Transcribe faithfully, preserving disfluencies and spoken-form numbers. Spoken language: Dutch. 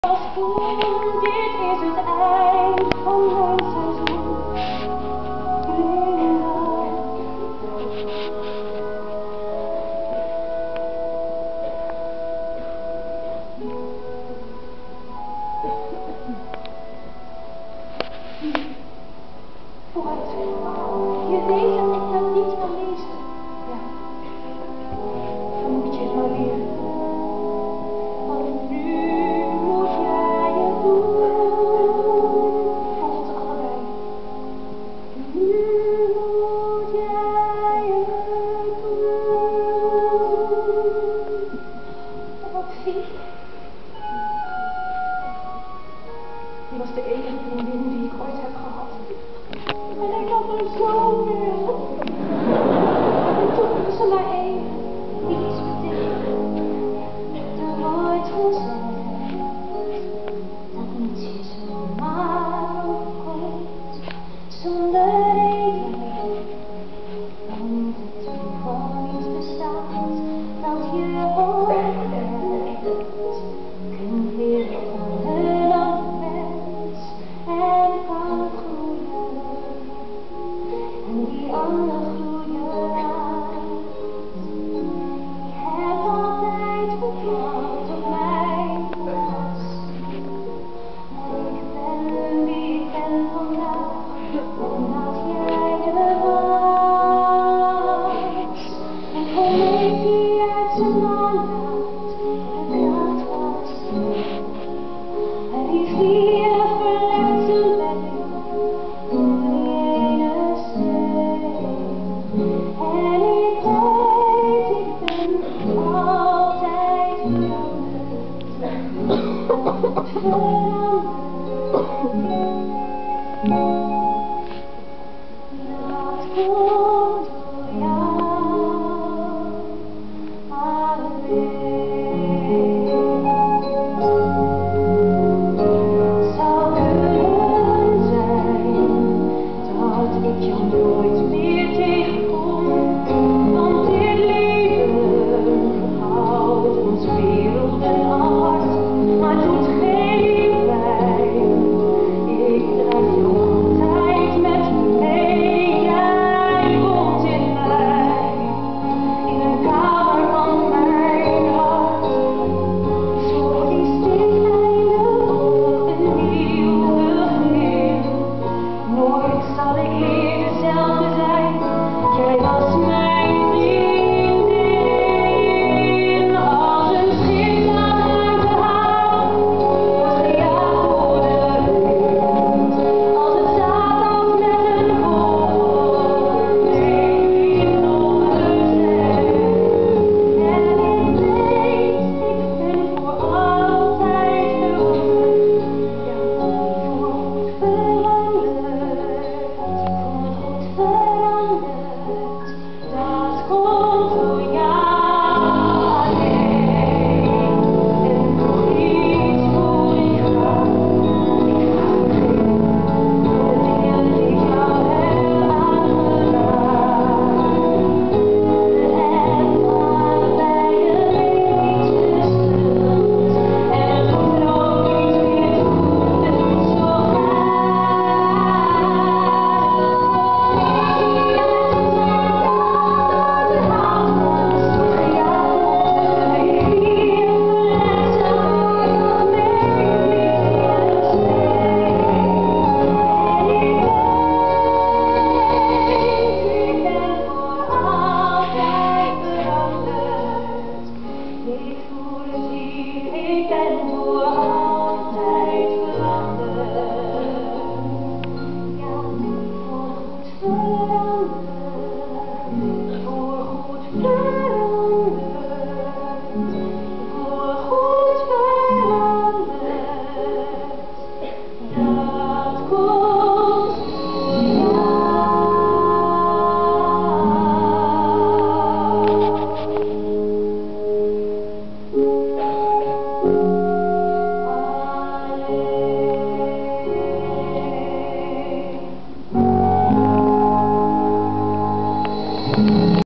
Als voel, dit is het eind van mijn seizoen. Linda. Vooruit. Je leest en ik kan niet meer lezen. Ja. Dan moet je het maar weer. Want nu moet jij het doen. Voor ons allebei. Nu moet jij het doen. Oh, wat vies. Je was de enige vriendin die ik ooit heb gehad. En ik had er zoveel. En toen was er maar één. Iets betekent. Er wordt gezegd dat niets je zomaar opkomt zonder reden. Want het toeval iets bestaat dat je opwekt. Kunt weer veranderen als mens en kan groeien. En die ander groeien uit. Ik heb altijd vertrouwd op mijn pas. Maar ik ben wie ik ben vandaag, omdat jij er was. En kon ik die uit zijn man uit, dat was het. En die vier verlegt zijn bed voor die ene steen. En ik weet, ik ben altijd veranderd. Veranderd. Dat komt door jou alleen. Zou kunnen zijn dat ik jou nooit meer tegenkom, want dit leven houdt ons werelden apart, maar doet geen pijn. Ik draag jou altijd met me mee, jij woont in mij, in een kamer van mijn hart. Zo is dit einde op een nieuw begin. Nooit zal ik weer dezelfde zijn, jij was mijn vriendin. Als een schip dat uit de haven wordt gejaagd door de wind. Als het staat af met een vogel, leef ik nog een zee. En ik weet, ik ben voor altijd veranderd. Ja, voor goed veranderd. Voor goed veranderd. Dat komt door jou alleen. En nog iets voor ik ga. Ik ga vergeten de dingen die ik jou heb aangedaan. We hebben allebei een beetje schuld. En het hoeft ook niet meer toe, het moet zo ik voel het hier, ik ben